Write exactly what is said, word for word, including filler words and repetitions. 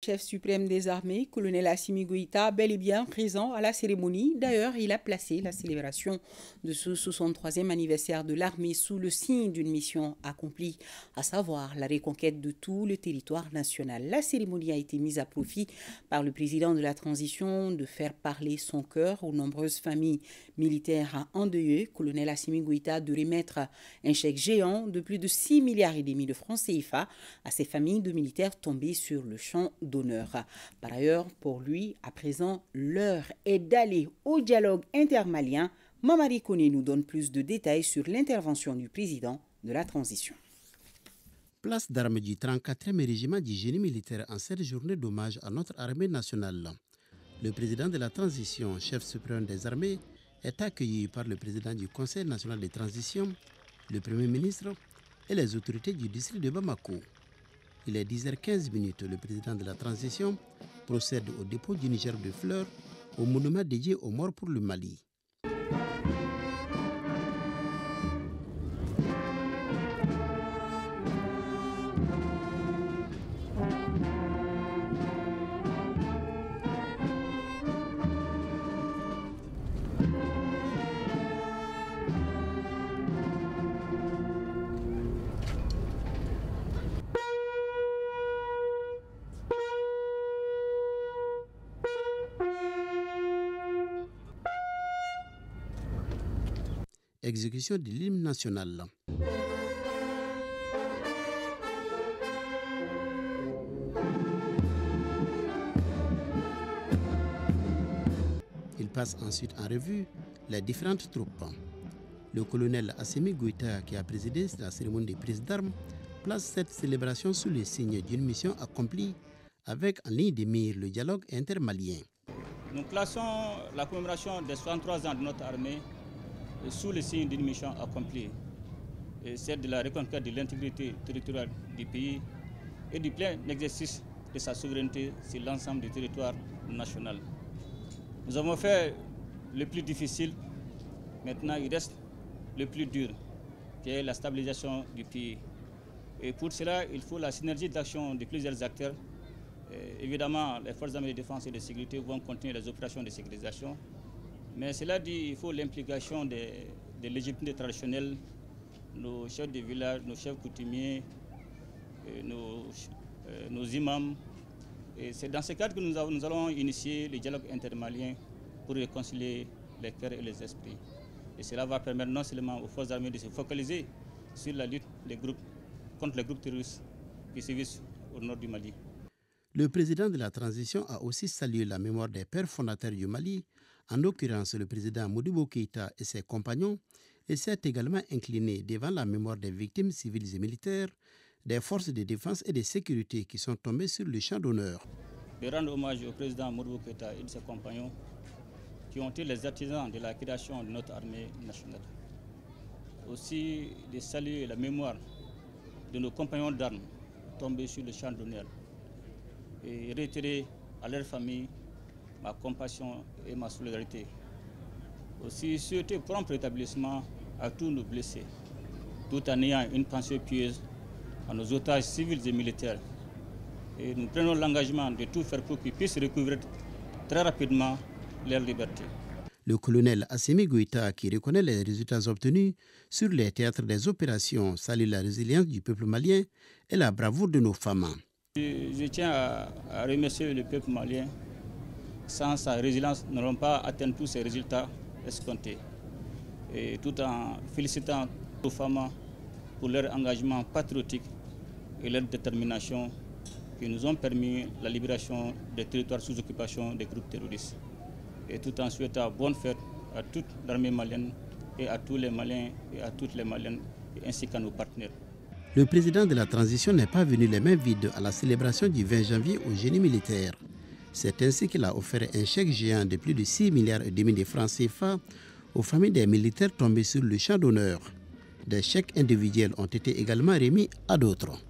chef suprême des armées, colonel Assimi Goïta, bel et bien présent à la cérémonie. D'ailleurs, il a placé la célébration de ce soixante-troisième anniversaire de l'armée sous le signe d'une mission accomplie, à savoir la reconquête de tout le territoire national. La cérémonie a été mise à profit par le président de la transition de faire parler son cœur aux nombreuses familles militaires endeuillées. Colonel Assimi Goïta de remettre un chèque géant de plus de six milliards et demi de francs C F A à ces familles de militaires tombés sur le champ d'honneur. Par ailleurs, pour lui, à présent, l'heure est d'aller au dialogue intermalien. Mamadi Koné nous donne plus de détails sur l'intervention du président de la transition. Place d'armes du trente-quatrième régiment du génie militaire en cette journée d'hommage à notre armée nationale. Le président de la transition, chef suprême des armées, est accueilli par le président du Conseil national de transition, le premier ministre et les autorités du district de Bamako. Il est dix heures quinze, le président de la transition procède au dépôt du Niger de fleurs au monument dédié aux morts pour le Mali. Exécution de l'hymne national. Il passe ensuite en revue les différentes troupes. Le colonel Assimi Goïta, qui a présidé la cérémonie de prise d'armes, place cette célébration sous le signe d'une mission accomplie avec en ligne de mire le dialogue intermalien. Nous plaçons la commémoration des soixante-trois ans de notre armée sous le signe d'une mission accomplie, celle de la reconquête de l'intégrité territoriale du pays et du plein exercice de sa souveraineté sur l'ensemble du territoire national. Nous avons fait le plus difficile, maintenant il reste le plus dur, qui est la stabilisation du pays. Et pour cela, il faut la synergie d'action de plusieurs acteurs. Et évidemment, les forces armées de défense et de sécurité vont continuer les opérations de sécurisation. Mais cela dit, il faut l'implication des, des légitimes traditionnels, nos chefs de village, nos chefs coutumiers, nos, euh, nos imams. Et c'est dans ce cadre que nous, avons, nous allons initier le dialogue intermalien pour réconcilier les cœurs et les esprits. Et cela va permettre non seulement aux forces armées de se focaliser sur la lutte des groupes, contre les groupes terroristes qui sévissent au nord du Mali. Le président de la transition a aussi salué la mémoire des pères fondateurs du Mali, en l'occurrence le président Modibo Keïta et ses compagnons, et s'est également incliné devant la mémoire des victimes civiles et militaires, des forces de défense et de sécurité qui sont tombées sur le champ d'honneur. De rendre hommage au président Modibo Keïta et de ses compagnons qui ont été les artisans de la création de notre armée nationale. Aussi de saluer la mémoire de nos compagnons d'armes tombés sur le champ d'honneur et réitérer à leur famille ma compassion et ma solidarité. Aussi souhaiter prompt rétablissement à tous nos blessés, tout en ayant une pensée pieuse à nos otages civils et militaires. Et nous prenons l'engagement de tout faire pour qu'ils puissent recouvrir très rapidement leur liberté. Le colonel Assimi Goïta, qui reconnaît les résultats obtenus sur les théâtres des opérations, salue la résilience du peuple malien et la bravoure de nos femmes. Je, je tiens à, à remercier le peuple malien. Sans sa résilience, nous n'aurons pas atteint tous ces résultats escomptés. Et tout en félicitant nos femmes pour leur engagement patriotique et leur détermination qui nous ont permis la libération des territoires sous occupation des groupes terroristes. Et tout en souhaitant bonne fête à toute l'armée malienne et à tous les Maliens et à toutes les Maliennes ainsi qu'à nos partenaires. Le président de la transition n'est pas venu les mains vides à la célébration du vingt janvier au génie militaire. C'est ainsi qu'il a offert un chèque géant de plus de six milliards et demi de francs C F A aux familles des militaires tombés sur le champ d'honneur. Des chèques individuels ont été également remis à d'autres.